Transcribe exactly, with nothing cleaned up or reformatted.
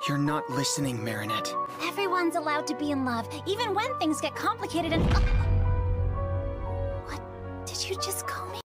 You're not listening, Marinette. Everyone's allowed to be in love, even when things get complicated and... What did you just call me?